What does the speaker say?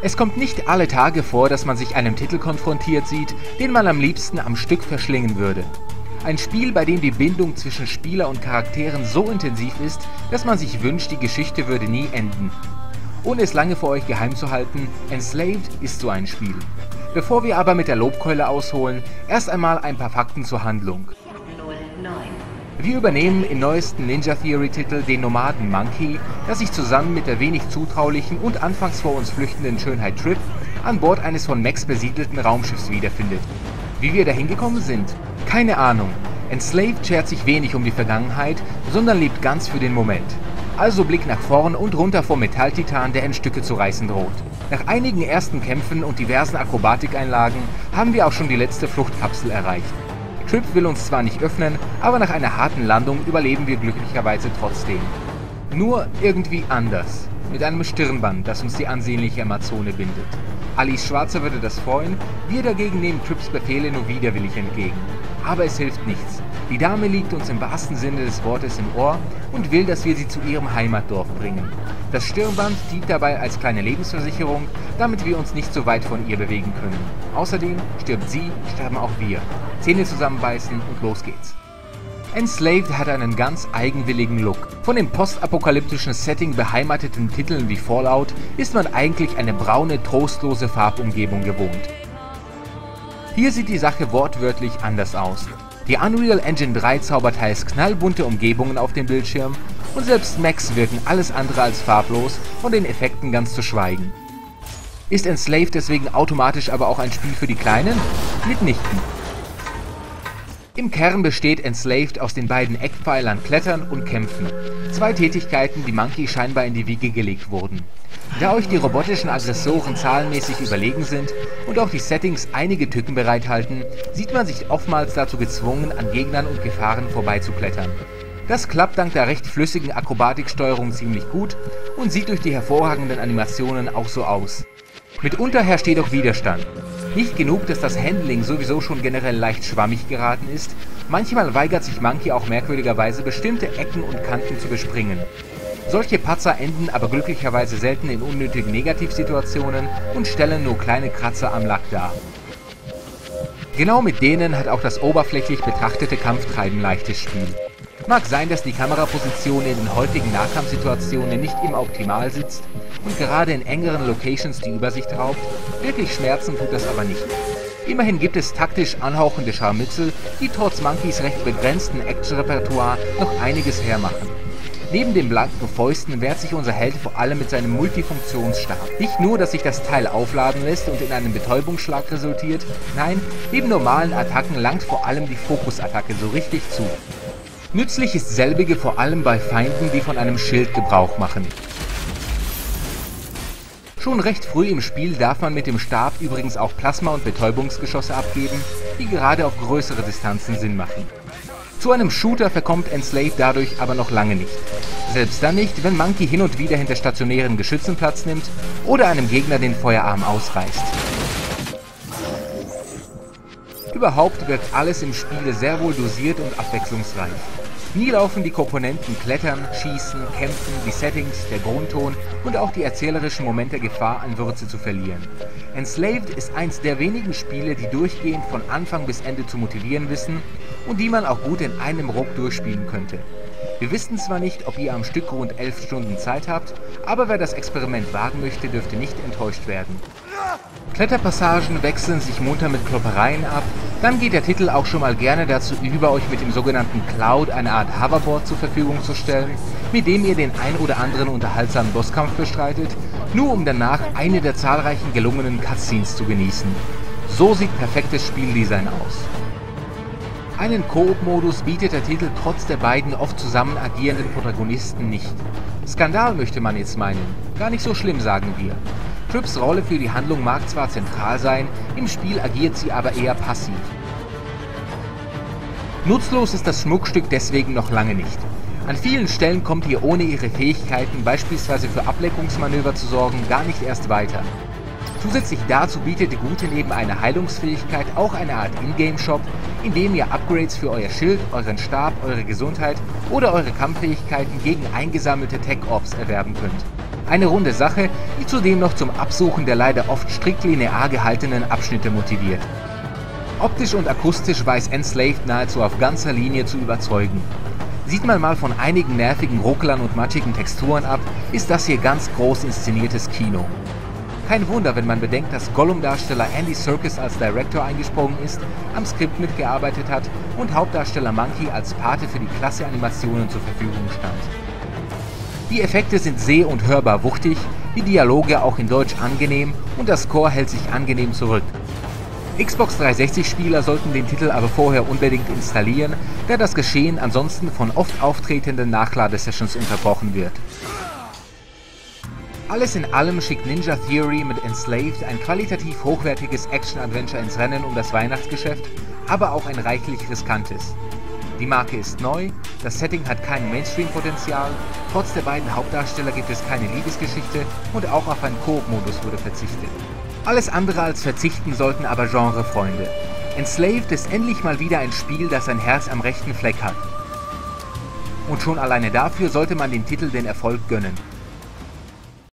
Es kommt nicht alle Tage vor, dass man sich einem Titel konfrontiert sieht, den man am liebsten am Stück verschlingen würde. Ein Spiel, bei dem die Bindung zwischen Spieler und Charakteren so intensiv ist, dass man sich wünscht, die Geschichte würde nie enden. Ohne es lange vor euch geheim zu halten, Enslaved ist so ein Spiel. Bevor wir aber mit der Lobkeule ausholen, erst einmal ein paar Fakten zur Handlung. Wir übernehmen im neuesten Ninja Theory Titel den Nomaden Monkey, der sich zusammen mit der wenig zutraulichen und anfangs vor uns flüchtenden Schönheit Trip an Bord eines von Max besiedelten Raumschiffs wiederfindet. Wie wir dahin gekommen sind? Keine Ahnung. Enslaved schert sich wenig um die Vergangenheit, sondern lebt ganz für den Moment. Also Blick nach vorn und runter vom Metalltitan, der in Stücke zu reißen droht. Nach einigen ersten Kämpfen und diversen Akrobatikeinlagen haben wir auch schon die letzte Fluchtkapsel erreicht. Trip will uns zwar nicht öffnen, aber nach einer harten Landung überleben wir glücklicherweise trotzdem. Nur irgendwie anders. Mit einem Stirnband, das uns die ansehnliche Amazone bindet. Alice Schwarzer würde das freuen, wir dagegen nehmen Trips Befehle nur widerwillig entgegen. Aber es hilft nichts. Die Dame liegt uns im wahrsten Sinne des Wortes im Ohr und will, dass wir sie zu ihrem Heimatdorf bringen. Das Stirnband dient dabei als kleine Lebensversicherung, damit wir uns nicht so weit von ihr bewegen können. Außerdem stirbt sie, sterben auch wir. Zähne zusammenbeißen und los geht's. Enslaved hat einen ganz eigenwilligen Look. Von dem postapokalyptischen Setting beheimateten Titeln wie Fallout ist man eigentlich eine braune, trostlose Farbumgebung gewohnt. Hier sieht die Sache wortwörtlich anders aus. Die Unreal Engine 3 zaubert teils knallbunte Umgebungen auf dem Bildschirm und selbst Macs wirken alles andere als farblos, von den Effekten ganz zu schweigen. Ist Enslaved deswegen automatisch aber auch ein Spiel für die Kleinen? Mitnichten. Im Kern besteht Enslaved aus den beiden Eckpfeilern Klettern und Kämpfen. Zwei Tätigkeiten, die Monkey scheinbar in die Wiege gelegt wurden. Da euch die robotischen Aggressoren zahlenmäßig überlegen sind und auch die Settings einige Tücken bereithalten, sieht man sich oftmals dazu gezwungen, an Gegnern und Gefahren vorbeizuklettern. Das klappt dank der recht flüssigen Akrobatiksteuerung ziemlich gut und sieht durch die hervorragenden Animationen auch so aus. Mitunter herrscht jedoch Widerstand. Nicht genug, dass das Handling sowieso schon generell leicht schwammig geraten ist, manchmal weigert sich Monkey auch merkwürdigerweise bestimmte Ecken und Kanten zu bespringen. Solche Patzer enden aber glücklicherweise selten in unnötigen Negativsituationen und stellen nur kleine Kratzer am Lack dar. Genau mit denen hat auch das oberflächlich betrachtete Kampftreiben leichtes Spiel. Mag sein, dass die Kameraposition in den häufigen Nahkampfsituationen nicht immer optimal sitzt und gerade in engeren Locations die Übersicht raubt, wirklich schmerzen tut das aber nicht. Immerhin gibt es taktisch anhauchende Scharmützel, die trotz Monkeys recht begrenzten Action-Repertoire noch einiges hermachen. Neben den blanken Fäusten wehrt sich unser Held vor allem mit seinem Multifunktionsstab. Nicht nur, dass sich das Teil aufladen lässt und in einem Betäubungsschlag resultiert, nein, neben normalen Attacken langt vor allem die Fokusattacke so richtig zu. Nützlich ist selbige vor allem bei Feinden, die von einem Schild Gebrauch machen. Schon recht früh im Spiel darf man mit dem Stab übrigens auch Plasma- und Betäubungsgeschosse abgeben, die gerade auf größere Distanzen Sinn machen. Zu einem Shooter verkommt Enslaved dadurch aber noch lange nicht. Selbst dann nicht, wenn Monkey hin und wieder hinter stationären Geschützen Platz nimmt oder einem Gegner den Feuerarm ausreißt. Überhaupt wirkt alles im Spiel sehr wohl dosiert und abwechslungsreich. Nie laufen die Komponenten Klettern, Schießen, Kämpfen, die Settings, der Grundton und auch die erzählerischen Momente Gefahr an Würze zu verlieren. Enslaved ist eins der wenigen Spiele, die durchgehend von Anfang bis Ende zu motivieren wissen und die man auch gut in einem Ruck durchspielen könnte. Wir wissen zwar nicht, ob ihr am Stück rund 11 Stunden Zeit habt, aber wer das Experiment wagen möchte, dürfte nicht enttäuscht werden. Kletterpassagen wechseln sich munter mit Kloppereien ab, dann geht der Titel auch schon mal gerne dazu über, euch mit dem sogenannten Cloud eine Art Hoverboard zur Verfügung zu stellen, mit dem ihr den ein oder anderen unterhaltsamen Bosskampf bestreitet, nur um danach eine der zahlreichen gelungenen Cutscenes zu genießen. So sieht perfektes Spieldesign aus. Einen Koop-Modus bietet der Titel trotz der beiden oft zusammen agierenden Protagonisten nicht. Skandal möchte man jetzt meinen, gar nicht so schlimm, sagen wir. Trips Rolle für die Handlung mag zwar zentral sein, im Spiel agiert sie aber eher passiv. Nutzlos ist das Schmuckstück deswegen noch lange nicht. An vielen Stellen kommt ihr ohne ihre Fähigkeiten, beispielsweise für Ablenkungsmanöver zu sorgen, gar nicht erst weiter. Zusätzlich dazu bietet die Gute neben einer Heilungsfähigkeit auch eine Art Ingame-Shop, in dem ihr Upgrades für euer Schild, euren Stab, eure Gesundheit oder eure Kampffähigkeiten gegen eingesammelte Tech-Orbs erwerben könnt. Eine runde Sache, die zudem noch zum Absuchen der leider oft strikt linear gehaltenen Abschnitte motiviert. Optisch und akustisch weiß Enslaved nahezu auf ganzer Linie zu überzeugen. Sieht man mal von einigen nervigen Rucklern und matschigen Texturen ab, ist das hier ganz groß inszeniertes Kino. Kein Wunder, wenn man bedenkt, dass Gollum-Darsteller Andy Serkis als Director eingesprungen ist, am Skript mitgearbeitet hat und Hauptdarsteller Monkey als Pate für die klasse Animationen zur Verfügung stand. Die Effekte sind seh- und hörbar wuchtig, die Dialoge auch in Deutsch angenehm und der Score hält sich angenehm zurück. Xbox 360-Spieler sollten den Titel aber vorher unbedingt installieren, da das Geschehen ansonsten von oft auftretenden Nachladesessions unterbrochen wird. Alles in allem schickt Ninja Theory mit Enslaved ein qualitativ hochwertiges Action-Adventure ins Rennen um das Weihnachtsgeschäft, aber auch ein reichlich riskantes. Die Marke ist neu, das Setting hat kein Mainstream-Potenzial, trotz der beiden Hauptdarsteller gibt es keine Liebesgeschichte und auch auf einen Koop-Modus wurde verzichtet. Alles andere als verzichten sollten aber Genrefreunde. Enslaved ist endlich mal wieder ein Spiel, das sein Herz am rechten Fleck hat. Und schon alleine dafür sollte man dem Titel den Erfolg gönnen.